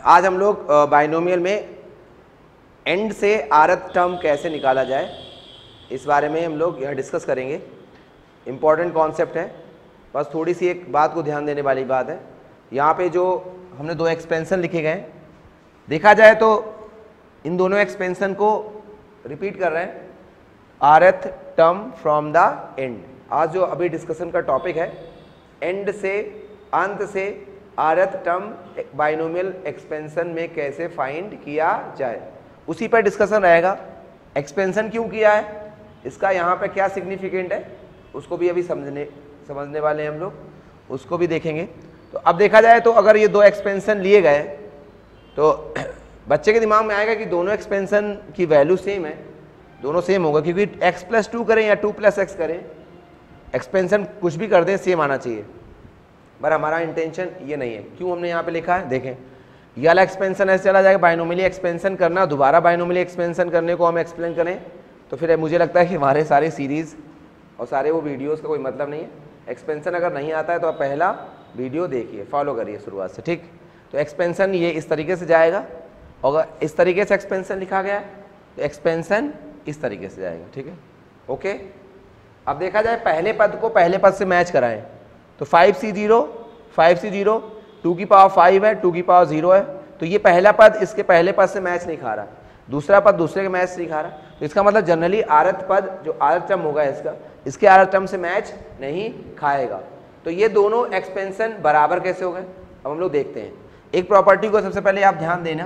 आज हम लोग बाइनोमियल में एंड से आरत टर्म कैसे निकाला जाए इस बारे में हम लोग यहाँ डिस्कस करेंगे। इम्पॉर्टेंट कॉन्सेप्ट है, बस थोड़ी सी एक बात को ध्यान देने वाली बात है। यहाँ पे जो हमने दो एक्सपेंशन लिखे गए हैं, देखा जाए तो इन दोनों एक्सपेंशन को रिपीट कर रहे हैं, rth term from the end. आज जो अभी डिस्कशन का टॉपिक है, एंड से अंत से आरथ टर्म बाइनोमियल एक्सपेंशन में कैसे फाइंड किया जाए, उसी पर डिस्कशन रहेगा। एक्सपेंशन क्यों किया है, इसका यहाँ पे क्या सिग्निफिकेंट है, उसको भी अभी समझने वाले हैं हम लोग, उसको भी देखेंगे। तो अब देखा जाए तो अगर ये दो एक्सपेंशन लिए गए तो बच्चे के दिमाग में आएगा कि दोनों एक्सपेंशन की वैल्यू सेम है, दोनों सेम होगा, क्योंकि x+2 करें या 2+x करें, एक्सपेंशन कुछ भी कर दें सेम आना चाहिए। पर हमारा इंटेंशन ये नहीं है। क्यों हमने यहाँ पे लिखा है, देखें ये वाला एक्सपेंशन ऐसे चला जाएगा, बाइनोमियली एक्सपेंशन करना, दोबारा बाइनोमियली एक्सपेंशन करने को हम एक्सप्लेन करें तो फिर मुझे लगता है कि हमारे सारे सीरीज़ और सारे वो वीडियोस का कोई मतलब नहीं है। एक्सपेंशन अगर नहीं आता है तो आप पहला वीडियो देखिए, फॉलो करिए शुरुआत से, ठीक। तो एक्सपेंशन ये इस तरीके से जाएगा, और इस तरीके से एक्सपेंशन लिखा गया है तो एक्सपेंशन इस तरीके से जाएगा, ठीक है, ओके। अब देखा जाए पहले पद को पहले पद से मैच कराएं तो 5c0 2 की पावर 5 है, 2 की पावर 0 है, तो ये पहला पद इसके पहले पद से मैच नहीं खा रहा, दूसरा पद दूसरे के मैच नहीं खा रहा, तो इसका मतलब जनरली आरत पद जो आरत टर्म होगा इसके आरत टर्म से मैच नहीं खाएगा। तो ये दोनों एक्सपेंशन बराबर कैसे हो गए, अब हम लोग देखते हैं। एक प्रॉपर्टी को सबसे पहले आप ध्यान देना,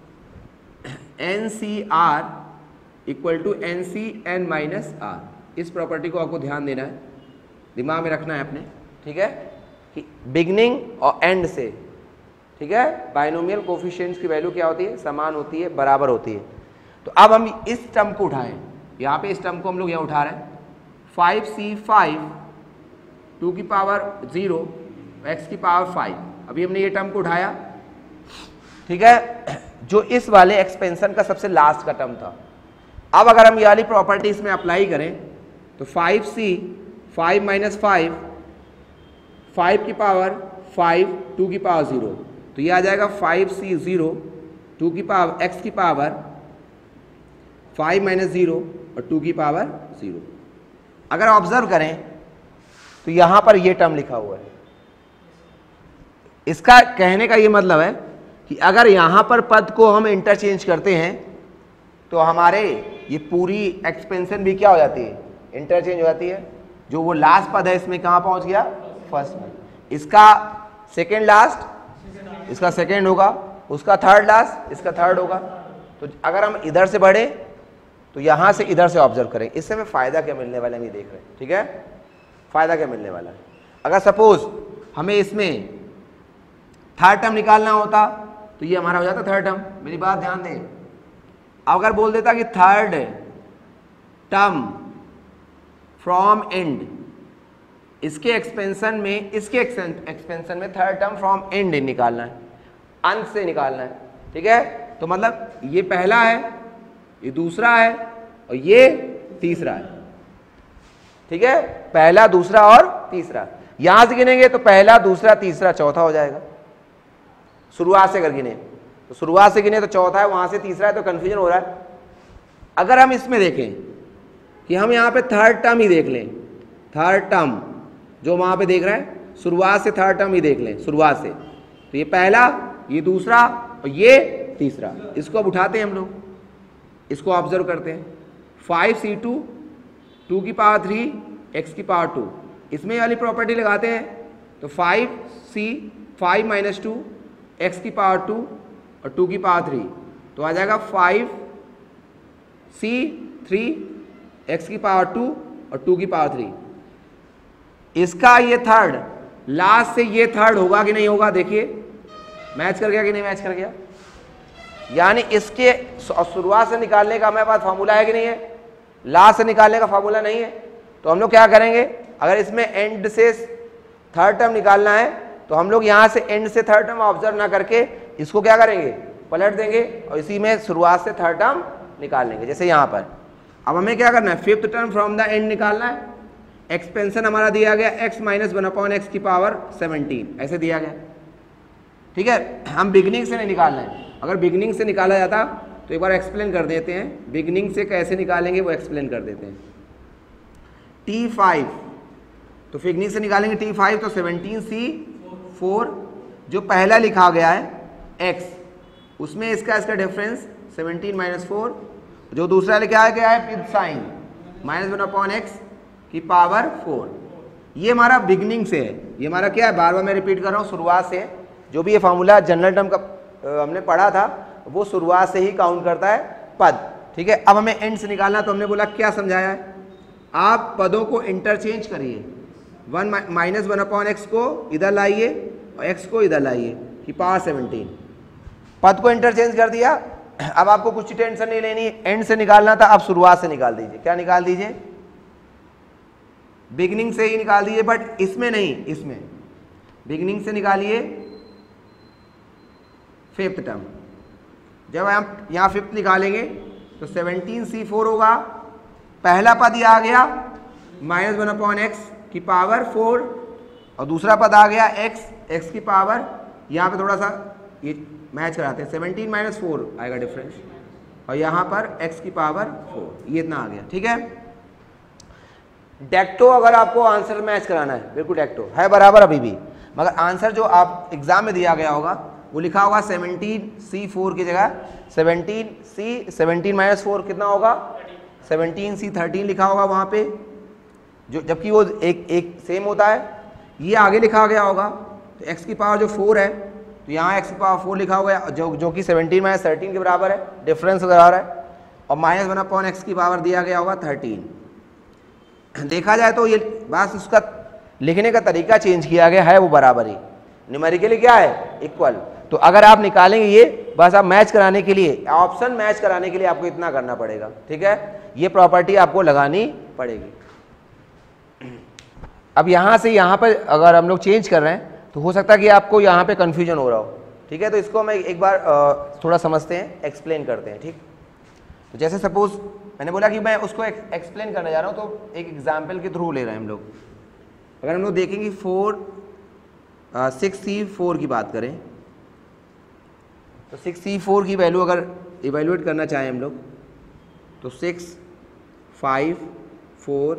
NCR = NCn-R, इस प्रॉपर्टी को आपको ध्यान देना है, दिमाग में रखना है अपने, ठीक है, कि बिगनिंग और एंड से, ठीक है, बाइनोमियल कोफिशिएंट्स की वैल्यू क्या होती है, समान होती है, बराबर होती है। तो अब हम इस टर्म को उठाएं, यहाँ पे इस टर्म को हम लोग यहाँ उठा रहे हैं, 5c5 2 की पावर 0 x की पावर 5। अभी हमने ये टर्म को उठाया, ठीक है, जो इस वाले एक्सपेंशन का सबसे लास्ट का टर्म था। अब अगर हम ये वाली प्रॉपर्टी इसमें अप्लाई करें तो 5c 5 - 5 5 की पावर 5 2 की पावर 0, तो ये आ जाएगा 5c0 2 की पावर x की पावर 5 - 0 और 2 की पावर 0। अगर ऑब्जर्व करें तो यहाँ पर ये टर्म लिखा हुआ है। इसका कहने का ये मतलब है कि अगर यहाँ पर पद को हम इंटरचेंज करते हैं तो हमारे ये पूरी एक्सपेंशन भी क्या हो जाती है, इंटरचेंज हो जाती है। जो वो लास्ट पद है इसमें कहाँ पहुँच गया, फर्स्ट में, इसका सेकेंड लास्ट इसका सेकेंड होगा, उसका थर्ड लास्ट इसका थर्ड होगा। तो अगर हम इधर से बढ़े तो यहाँ से इधर से ऑब्जर्व करें, इससे हमें फ़ायदा क्या मिलने वाला है हम ये देख रहे हैं, ठीक है, फ़ायदा क्या मिलने वाला है। अगर सपोज हमें इसमें थर्ड टर्म निकालना होता तो ये हमारा हो जाता थर्ड टर्म, मेरी बात ध्यान दें। अगर बोल देता कि थर्ड टर्म फ्रॉम एंड, इसके एक्सपेंशन में थर्ड टर्म फ्रॉम एंड निकालना है, अंत से निकालना है, ठीक है। तो मतलब ये पहला है, ये दूसरा है और ये तीसरा है, ठीक है, पहला दूसरा और तीसरा। यहां से गिनेंगे तो पहला दूसरा तीसरा चौथा हो जाएगा। शुरुआत से अगर गिने तो शुरुआत से गिने तो चौथा है, वहां से तीसरा है, तो कंफ्यूजन हो रहा है। अगर हम इसमें देखें कि हम यहाँ पे थर्ड टर्म ही देख लें, थर्ड टर्म जो वहां पे देख रहे हैं, शुरुआत से थर्ड टर्म ही देख लें, शुरुआत से, तो ये पहला, ये दूसरा और ये तीसरा, इसको अब उठाते हैं हम लोग, इसको ऑब्जर्व करते हैं। 5c2 2 की पावर 3 x की पावर 2, इसमें वाली प्रॉपर्टी लगाते हैं तो 5c 5 - 2 x की पावर 2 और 2 की पावर 3, तो आ जाएगा 5c 3 x की पावर 2 और 2 की पावर 3। इसका ये थर्ड, लास्ट से ये थर्ड होगा कि नहीं होगा, देखिए मैच कर गया कि नहीं मैच कर गया। यानी इसके शुरुआत से निकालने का हमारे पास फार्मूला है कि नहीं है, लास्ट से निकालने का फार्मूला नहीं है। तो हम लोग क्या करेंगे, अगर इसमें एंड से थर्ड टर्म निकालना है तो हम लोग यहाँ से एंड से थर्ड टर्म ऑब्जर्व ना करके इसको क्या करेंगे, पलट देंगे और इसी में शुरुआत से थर्ड टर्म निकाल लेंगे। जैसे यहाँ पर अब हमें क्या करना है, fifth term from the end निकालना है। एक्सपेंशन हमारा दिया गया x - 1/x की पावर 17, ऐसे दिया गया। ठीक है, हम बिगनिंग से नहीं निकालना है। अगर बिगनिंग से निकाला जाता तो एक बार एक्सप्लेन कर देते हैं, बिगनिंग से कैसे निकालेंगे वो एक्सप्लेन कर देते हैं। T5 तो बिगनिंग से निकालेंगे T5 तो 17C4 जो पहला लिखा गया है x, उसमें इसका डिफरेंस 17 - 4, जो दूसरा लिखा गया है विद साइन -1/x की पावर 4। ये हमारा बिगनिंग से है, ये हमारा क्या है, बार बार मैं रिपीट कर रहा हूँ, शुरुआत से। जो भी ये फार्मूला जनरल टर्म का हमने पढ़ा था वो शुरुआत से ही काउंट करता है पद। ठीक है, अब हमें एंड से निकालना, तो हमने बोला क्या समझाया है, आप पदों को इंटरचेंज करिए, 1 - 1/x को इधर लाइए और x को इधर लाइए कि पावर 17, पद को इंटरचेंज कर दिया। अब आपको कुछ टेंशन नहीं लेनी, एंड से निकालना था, आप शुरुआत से निकाल दीजिए। क्या निकाल दीजिए, बिगनिंग से ही निकाल दीजिए, बट इसमें नहीं, इसमें बिगनिंग से निकालिए फिफ्थ टर्म। जब हम यहाँ फिफ्थ निकालेंगे तो 17C4 होगा, पहला पद ये आ गया -1/x की पावर 4 और दूसरा पद आ गया x की पावर, यहाँ पे थोड़ा सा ये मैच कराते हैं, 17 - 4 आएगा डिफरेंस, और यहाँ पर x की पावर 4, ये इतना आ गया। ठीक है, डेक्टो अगर आपको आंसर मैच कराना है, बिल्कुल डेक्टो है बराबर अभी भी, मगर आंसर जो आप एग्जाम में दिया गया होगा वो लिखा होगा 17C4 की जगह 17 - 4 कितना होगा, 17C13 लिखा होगा वहाँ पे, जो जबकि वो एक सेम होता है। ये आगे लिखा गया होगा तो x की पावर जो 4 है तो यहाँ x की पावर 4 लिखा हुआ है, जो कि 17 - 13 के बराबर है, डिफरेंस बराबर है, और -1/x की पावर दिया गया होगा 13। देखा जाए तो ये बस उसका लिखने का तरीका चेंज किया गया है, वो बराबर ही न्यूमेरिकली क्या है, इक्वल। तो अगर आप निकालेंगे ये, बस आप मैच कराने के लिए, ऑप्शन मैच कराने के लिए आपको इतना करना पड़ेगा। ठीक है, ये प्रॉपर्टी आपको लगानी पड़ेगी। अब यहाँ से यहाँ पर अगर हम लोग चेंज कर रहे हैं तो हो सकता है कि आपको यहाँ पे कन्फ्यूजन हो रहा हो। ठीक है, तो इसको हम एक बार थोड़ा समझते हैं, एक्सप्लेन करते हैं। ठीक, तो जैसे सपोज मैंने बोला कि मैं उसको एक्सप्लेन करने जा रहा हूँ, तो एक एग्जाम्पल के थ्रू ले रहे हैं हम लोग। अगर हम लोग देखेंगे 6C4 की बात करें तो 6C4 की वैल्यू अगर इवेल्युएट करना चाहें हम लोग तो 6 5 4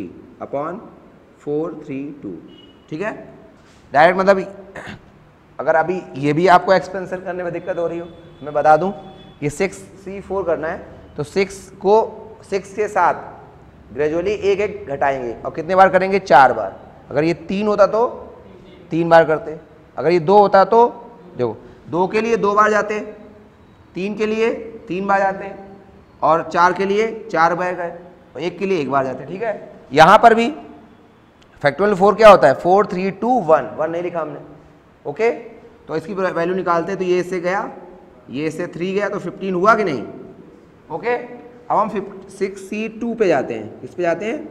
3/432। ठीक है, डायरेक्ट मतलब अगर अभी ये भी आपको एक्सपेंशन करने में दिक्कत हो रही हो, मैं बता दूं कि 6C4 करना है तो 6 को 6 के साथ ग्रेजुअली एक एक घटाएंगे, और कितने बार करेंगे, 4 बार। अगर ये 3 होता तो 3 बार करते, अगर ये 2 होता तो देखो 2 के लिए 2 बार जाते, 3 के लिए 3 बार जाते, और 4 के लिए 4 बार गए, और 1 के लिए 1 बार जाते। ठीक है, यहाँ पर भी फैक्टोरियल 4 क्या होता है, 4 3 2 1 नहीं लिखा हमने। ओके, तो इसकी वैल्यू निकालते हैं, तो ये इससे गया, ये इससे 3 गया, तो 15 हुआ कि नहीं। ओके, अब हम 6C2 पे जाते हैं, किस पे जाते हैं,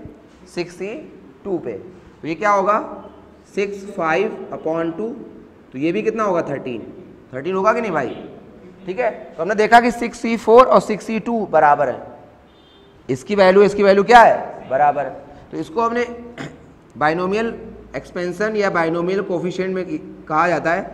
6C2 पे, तो ये क्या होगा 6 5/2, तो ये भी कितना होगा 13 होगा कि नहीं भाई। ठीक है, तो हमने देखा कि 6C4 और 6C2 बराबर है, इसकी वैल्यू क्या है, बराबर है। तो इसको हमने बाइनोमियल एक्सपेंशन या बाइनोमियल कोफिशिएंट में कहा जाता है।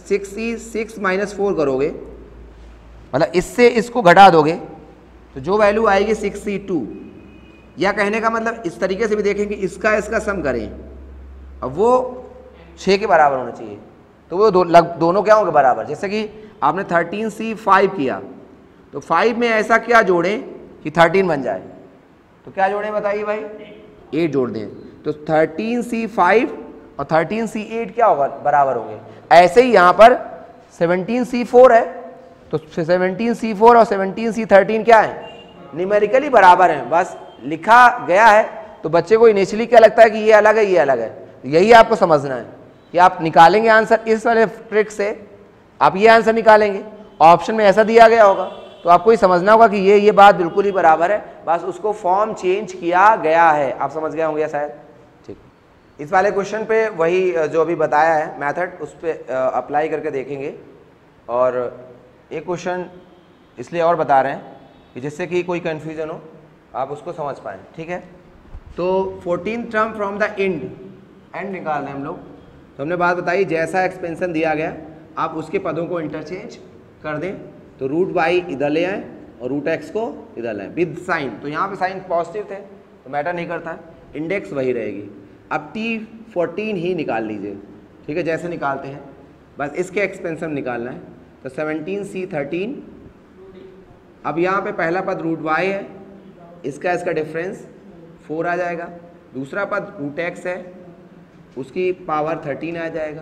6 - 4 करोगे, मतलब इससे इसको घटा दोगे तो जो वैल्यू आएगी 6C2, या कहने का मतलब इस तरीके से भी देखें कि इसका सम करें, अब वो 6 के बराबर होना चाहिए, तो वो दोनों क्या होंगे, बराबर। जैसे कि आपने 13C5 किया, तो 5 में ऐसा क्या जोड़ें कि 13 बन जाए, तो क्या जोड़ें बताइए भाई, 8 जोड़ दें, तो 13C5 और 13C8 क्या होगा, बराबर होंगे। ऐसे ही यहाँ पर 17C4 है, तो 17C4 और 17C13 क्या है, न्यूमेरिकली बराबर हैं, बस लिखा गया है। तो बच्चे को इनिशियली क्या लगता है कि ये अलग है, ये अलग है, यही आपको समझना है कि आप निकालेंगे आंसर इस वाले ट्रिक से, आप ये आंसर निकालेंगे, ऑप्शन में ऐसा दिया गया होगा, तो आपको ये समझना होगा कि ये बात बिल्कुल ही बराबर है, बस उसको फॉर्म चेंज किया गया है। आप समझ गए होंगे शायद। ठीक, इस वाले क्वेश्चन पे वही जो अभी बताया है मेथड, उस पर अप्लाई करके देखेंगे। और एक क्वेश्चन इसलिए और बता रहे हैं कि जिससे कि कोई कन्फ्यूजन हो आप उसको समझ पाएँ। ठीक है, तो 14th term from the end निकालना है हम लोग। तो हमने बात बताई, जैसा एक्सपेंशन दिया गया आप उसके पदों को इंटरचेंज कर दें, तो रूट वाई इधर ले आएँ और रूट एक्स को इधर लाएँ विद साइन। तो यहाँ पे साइन पॉजिटिव थे तो मैटर नहीं करता है, इंडेक्स वही रहेगी। अब T14 ही निकाल लीजिए, ठीक है, जैसे निकालते हैं बस इसके एक्सपेंशन निकालना है। तो 17C13, अब यहाँ पे पहला पद रूट वाई है, इसका डिफरेंस 4 आ जाएगा। दूसरा पद रूट एक्स है, उसकी पावर 13 आ जाएगा।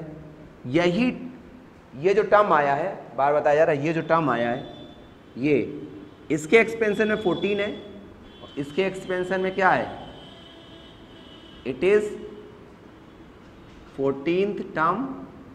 ये जो टर्म आया है, बार बताया जा रहा है, ये जो टर्म आया है ये इसके एक्सपेंशन में 14 है, इसके एक्सपेंशन में क्या है, it is 14th term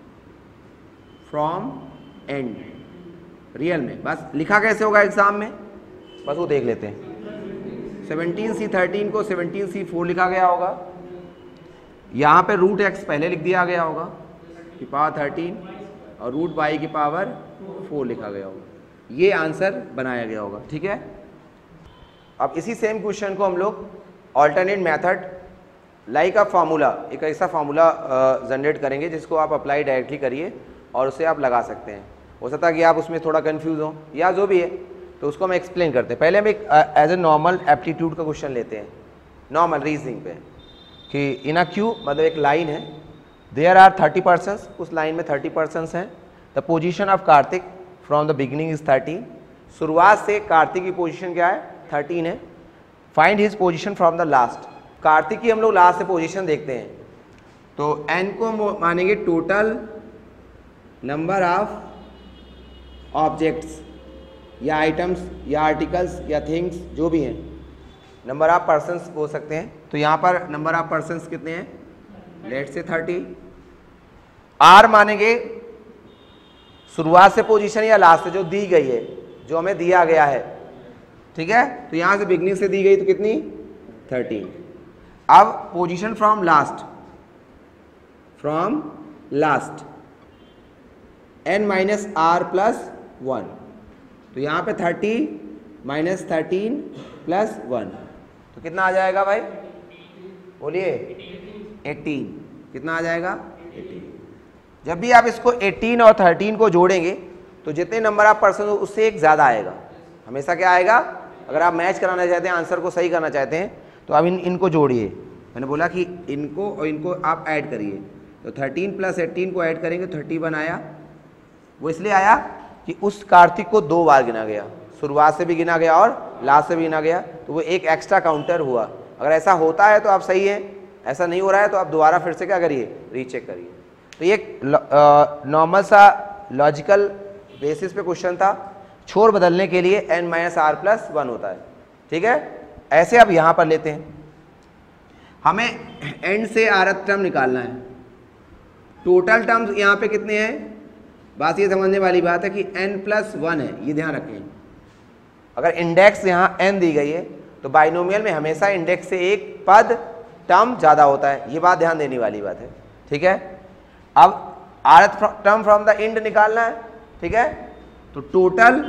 from end. Real में बस लिखा कैसे होगा एग्जाम में, बस वो देख लेते हैं। 17C13 को 17C4 लिखा गया होगा, यहाँ पे रूट एक्स पहले लिख दिया गया होगा की पावर 13 और रूट वाई की पावर 4 लिखा गया होगा, ये आंसर बनाया गया होगा, ठीक है। अब इसी सेम क्वेश्चन को हम लोग alternate method like a formula, एक ऐसा फार्मूला जनरेट करेंगे जिसको आप अप्लाई डायरेक्टली करिए और उसे आप लगा सकते हैं। हो सकता है कि आप उसमें थोड़ा कंफ्यूज हो या जो भी है, तो उसको हम एक्सप्लेन करते हैं। पहले हम एक एज ए नॉर्मल एप्टीट्यूड का क्वेश्चन लेते हैं, नॉर्मल रीजनिंग पे, कि इन अ क्यू मतलब एक लाइन है, देयर आर 30 पर्सन्स, उस लाइन में 30 पर्सन्स हैं। The position of Kartik from the beginning is 13, शुरुआत से कार्तिक की पोजीशन क्या है, 13 है। Find his position from the last, Kartik की हम लोग लास्ट से पोजीशन देखते हैं, तो n को मानेंगे टोटल नंबर ऑफ ऑब्जेक्ट्स या आइटम्स या आर्टिकल्स या थिंग्स जो भी हैं, नंबर ऑफ पर्सन्स हो सकते हैं। तो यहाँ पर नंबर ऑफ पर्सन्स कितने हैं, लेट से 30। r मानेंगे शुरुआत से पोजीशन या लास्ट से जो दी गई है, जो हमें दिया गया है, ठीक है। तो यहाँ से बिगनिंग से दी गई तो कितनी, 13। अब position from last n minus r plus 1, तो यहाँ पे 30 माइनस 13 प्लस 1, तो कितना आ जाएगा भाई, बोलिए 18। कितना आ जाएगा, 18। जब भी आप इसको 18 और 13 को जोड़ेंगे तो जितने नंबर आप पर्सन हो उससे एक ज़्यादा आएगा, हमेशा क्या आएगा। अगर आप मैच कराना चाहते हैं, आंसर को सही करना चाहते हैं, तो आप इनको जोड़िए। मैंने बोला कि इनको और इनको आप ऐड करिए, तो 13 प्लस 18 को ऐड करेंगे 31 आया। वो इसलिए आया कि उस कार्तिक को 2 बार गिना गया, शुरुआत से भी गिना गया और लास्ट से भी गिना गया, तो वो एक एक्स्ट्रा काउंटर हुआ। अगर ऐसा होता है तो आप सही है, ऐसा नहीं हो रहा है तो आप दोबारा फिर से क्या करिए, रीचेक करिए। तो ये नॉर्मल सा लॉजिकल बेसिस पे क्वेश्चन था, छोर बदलने के लिए n माइनस आर प्लस 1 होता है, ठीक है। ऐसे अब यहाँ पर लेते हैं, हमें एंड से आरथ टर्म निकालना है। टोटल टर्म्स यहाँ पे कितने हैं, बात ये समझने वाली बात है कि n प्लस 1 है, ये ध्यान रखें। अगर इंडेक्स यहाँ n दी गई है तो बाइनोमियल में हमेशा इंडेक्स से एक पद टर्म ज़्यादा होता है, ये बात ध्यान देने वाली बात है, ठीक है। अब rth term from the end निकालना है, ठीक है। तो टोटल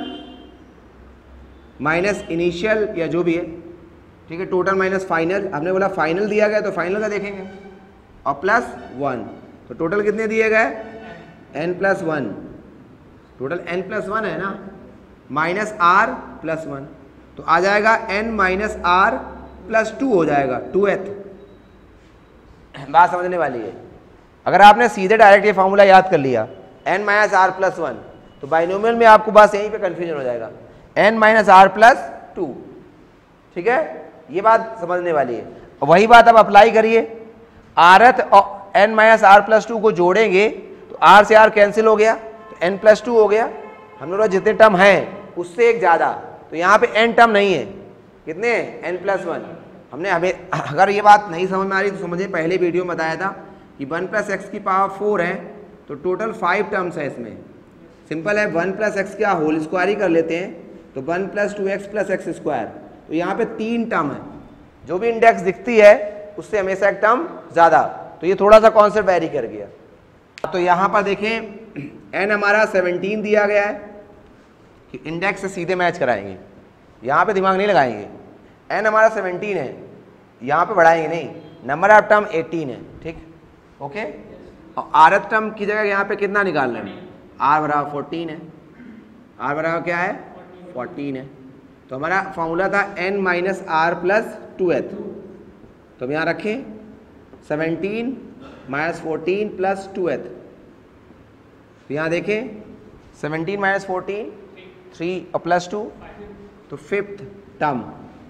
माइनस इनिशियल या जो भी है, ठीक है, टोटल माइनस फाइनल। आपने बोला फाइनल दिया गया तो फाइनल का देखेंगे, और प्लस 1, तो टोटल कितने दिए गए, n plus 1, total n plus 1 है ना, माइनस r प्लस 1, तो आ जाएगा n माइनस r प्लस 2 हो जाएगा, 2th। बात समझने वाली है। अगर आपने सीधे डायरेक्ट ये फॉर्मूला याद कर लिया n माइनस आर प्लस 1, तो बाइनोमियल में आपको बस यहीं पे कन्फ्यूजन हो जाएगा, n माइनस आर प्लस 2, ठीक है। ये बात समझने वाली है। वही बात अब अप्लाई करिए, आरथ और n माइनस आर प्लस 2 को जोड़ेंगे तो r से r कैंसिल हो गया, तो n प्लस 2 हो गया। हम लोग जितने टर्म हैं उससे एक ज़्यादा, तो यहाँ पे n टर्म नहीं है, कितने हैं, n प्लस 1। हमने हमें अगर ये बात नहीं समझ में आ रही तो समझिए, पहले वीडियो में बताया था कि 1 प्लस एक्स की पावर 4 है, तो टोटल 5 टर्म्स है इसमें। सिंपल है, 1 प्लस एक्स का होल स्क्वायर ही कर लेते हैं, तो 1 plus 2x plus x square, तो यहाँ पे 3 टर्म है। जो भी इंडेक्स दिखती है उससे हमेशा एक टर्म ज़्यादा, तो ये थोड़ा सा कॉन्सेप्ट वेरी कर गया। तो यहाँ पर देखें n हमारा 17 दिया गया है, कि इंडेक्स से सीधे मैच कराएंगे, यहाँ पे दिमाग नहीं लगाएंगे। n हमारा 17 है, यहाँ पे बढ़ाएंगे नहीं, नंबर ऑफ टर्म 18 है, ठीक, ओके। और आरथ टर्म की जगह यहाँ पे कितना निकालना है, r बराबर 14 है, r बराबर क्या है 14 है। तो हमारा फॉर्मूला था n minus r plus 2h, तो हम यहाँ रखें 17 माइनस 14 प्लस 2h। तो यहाँ देखें 17 माइनस 14 3 और प्लस 2 तो फिफ्थ टर्म।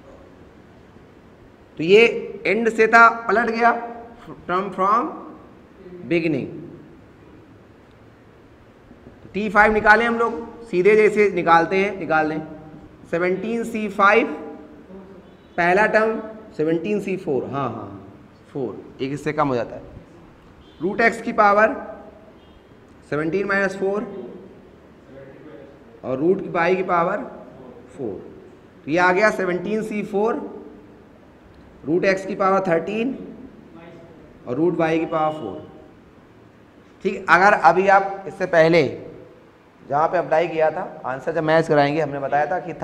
तो ये एंड से था पलट गया, टर्म फ्रॉम बिगिनिंग। T5 निकालें हम लोग, सीधे जैसे निकालते हैं निकाल लें। 17C5 पहला टर्म, 17C4 हाँ 4 एक इससे कम हो जाता है। रूट एक्स की पावर 17 माइनस 4 और रूट की वाई की पावर 4। तो ये आ गया 17C4 रूट एक्स की पावर 13 और रूट वाई की पावर 4। ठीक, अगर अभी आप इससे पहले जहाँ पे अप्लाई किया था आंसर जब मैच कराएंगे, हमने बताया था कि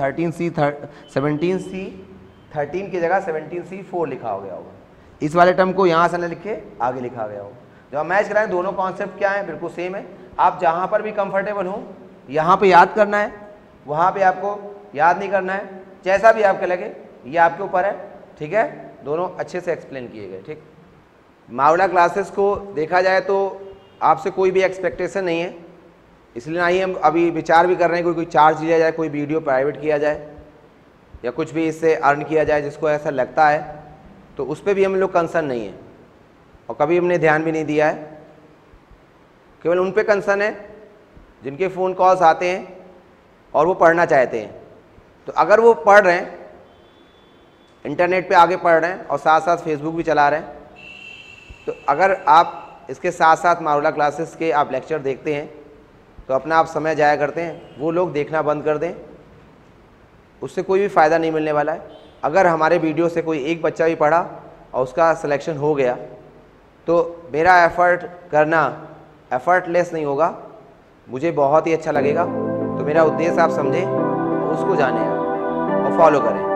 17C की जगह 17C4 लिखा हो गया होगा। इस वाले टर्म को यहाँ से न लिखे आगे लिखा गया होगा। जब हम मैच कराएं दोनों कॉन्सेप्ट क्या है, बिल्कुल सेम है। आप जहाँ पर भी कंफर्टेबल हो यहाँ पे याद करना है, वहाँ पे आपको याद नहीं करना है, जैसा भी आपके लगे ये आपके ऊपर है। ठीक है, दोनों अच्छे से एक्सप्लेन किए गए। ठीक, MaaRula क्लासेस को देखा जाए तो आपसे कोई भी एक्सपेक्टेशन नहीं है, इसलिए ना ही हम अभी विचार भी कर रहे हैं कोई चार्ज लिया जाए, कोई वीडियो प्राइवेट किया जाए या कुछ भी इससे अर्न किया जाए। जिसको ऐसा लगता है तो उस पर भी हम लोग कंसर्न नहीं है और कभी हमने ध्यान भी नहीं दिया है। केवल उन पे कंसर्न है जिनके फ़ोन कॉल्स आते हैं और वो पढ़ना चाहते हैं। तो अगर वो पढ़ रहे हैं, इंटरनेट पे आगे पढ़ रहे हैं और साथ साथ फेसबुक भी चला रहे हैं, तो अगर आप इसके साथ साथ MaaRula क्लासेस के आप लेक्चर देखते हैं तो अपना आप समय जाया करते हैं, वो लोग देखना बंद कर दें, उससे कोई भी फ़ायदा नहीं मिलने वाला है। अगर हमारे वीडियो से कोई एक बच्चा भी पढ़ा और उसका सिलेक्शन हो गया तो मेरा एफ़र्ट करना एफ़र्टलेस नहीं होगा, मुझे बहुत ही अच्छा लगेगा। तो मेरा उद्देश्य आप समझें, उसको जानें और फॉलो करें।